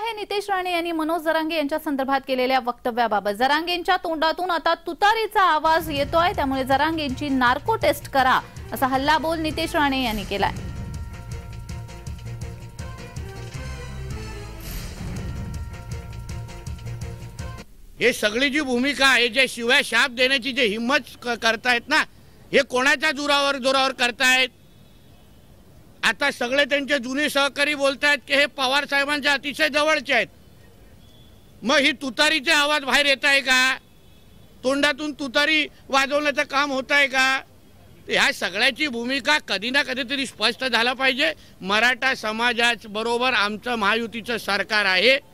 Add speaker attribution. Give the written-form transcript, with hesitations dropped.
Speaker 1: आहे नितेश राणे यांनी मनोज जरांगे यांच्या संदर्भात केलेल्या वक्तव्याबाबत। जरांगेंच्या तोंडातून आता तुतारीचा आवाज येतोय, त्यामुळे जरांगेंची नार्को टेस्ट करा असा हल्लाबोल नितेश राणे यांनी केलाय।
Speaker 2: हे सगळी जी भूमिका आहे, जे शिवाय शाप देण्याची जे हिम्मत करतायत ना, हे कोणाच्या जोरावर करतायत? आता सगळे त्यांचे जुने सहकारी बोलतायत की हे पवार साहेबांच्या अतिशय जवळचे आहेत। मग ही तुतारीचे आवाज बाहेर येत आहे का? तोंडातून तुतारी वाजवण्याचं काम होत आहे का? ह्या सगळ्याची भूमिका कधी ना कधीतरी स्पष्ट झाला पाहिजे। मराठा समाजाबरोबर आमचं महायुतीचं सरकार आहे।